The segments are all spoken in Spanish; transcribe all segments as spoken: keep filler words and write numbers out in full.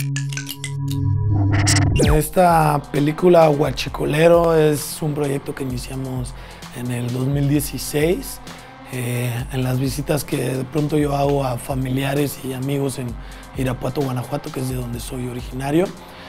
Esta película Huachicolero es un proyecto que iniciamos en el dos mil dieciséis. Eh, en las visitas que de pronto yo hago a familiares y amigos en Irapuato, Guanajuato, que es de donde soy originario.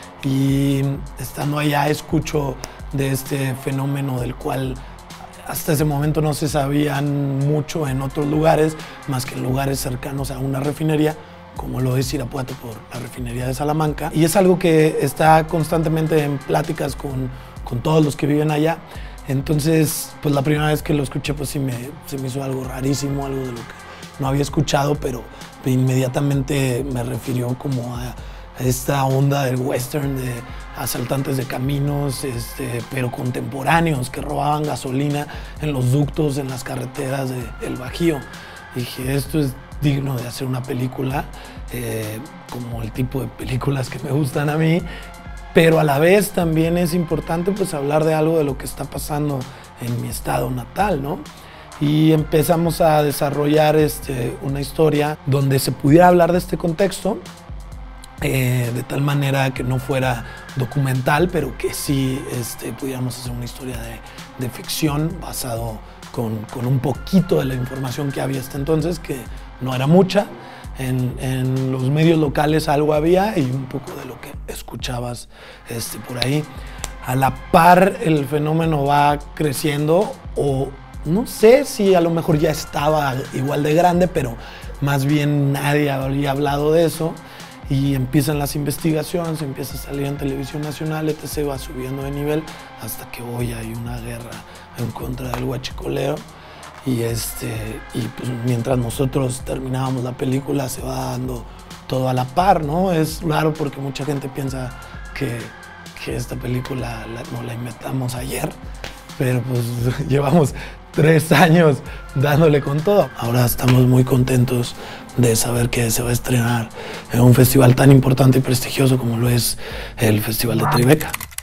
Y estando allá escucho de este fenómeno del cual hasta ese momento no se sabían mucho en otros lugares, más que en lugares cercanos a una refinería, como lo es Irapuato por la refinería de Salamanca. Y es algo que está constantemente en pláticas con, con todos los que viven allá. Entonces, pues la primera vez que lo escuché, pues sí me, se me hizo algo rarísimo, algo de lo que no había escuchado, pero inmediatamente me refirió como a, a esta onda del western, de asaltantes de caminos, este, pero contemporáneos, que robaban gasolina en los ductos, en las carreteras del Bajío. Y dije, esto es digno de hacer una película, eh, como el tipo de películas que me gustan a mí, pero a la vez también es importante pues hablar de algo de lo que está pasando en mi estado natal, ¿no? Y empezamos a desarrollar este, una historia donde se pudiera hablar de este contexto, eh, de tal manera que no fuera documental, pero que sí este, pudiéramos hacer una historia de, de ficción basado con, con un poquito de la información que había hasta entonces, que no era mucha. En, en los medios locales algo había y un poco de lo que escuchabas este, por ahí. A la par el fenómeno va creciendo, o no sé si a lo mejor ya estaba igual de grande, pero más bien nadie había hablado de eso. Y empiezan las investigaciones, empieza a salir en televisión nacional, etcétera, va subiendo de nivel hasta que hoy hay una guerra en contra del huachicoleo. Y, este, y pues mientras nosotros terminábamos la película se va dando todo a la par, ¿no? Es raro porque mucha gente piensa que, que esta película la, no la inventamos ayer, pero pues llevamos tres años dándole con todo. Ahora estamos muy contentos de saber que se va a estrenar en un festival tan importante y prestigioso como lo es el Festival de Tribeca.